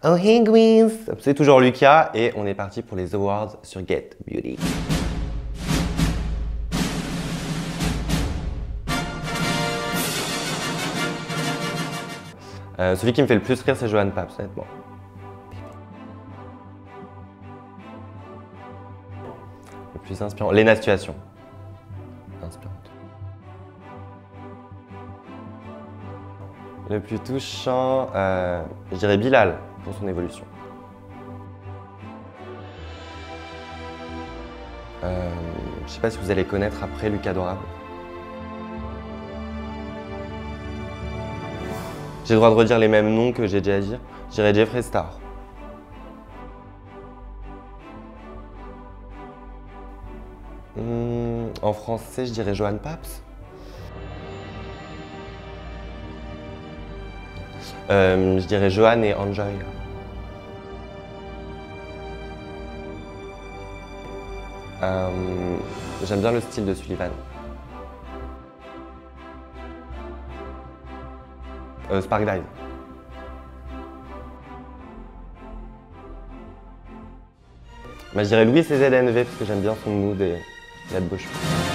Oh hey Gwiz! C'est toujours Lucas et on est parti pour les awards sur Get Beauty. Celui qui me fait le plus rire, c'est Johan Pabst, honnêtement. Le plus inspirant, Léna Situation. Inspirante. Le plus touchant, je dirais Bilal pour son évolution. Je sais pas si vous allez connaître après Lucas Adorable. J'ai le droit de redire les mêmes noms que j'ai déjà dit. Je dirais Jeffree Star. En français, je dirais Johan Pabst. Je dirais Johan et Enjoy. J'aime bien le style de Sullivan. Spark Dive. Bah, je dirais Louis CZNV parce que j'aime bien son mood et la bouche.